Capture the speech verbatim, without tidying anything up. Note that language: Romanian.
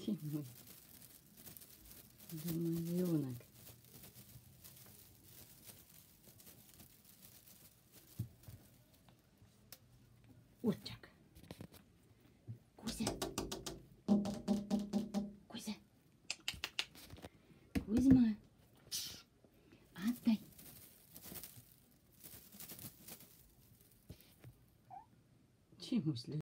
Ти мой домовенок. Вот так. Кузя. Кузя. Кузьма. Отдай. Чему слез?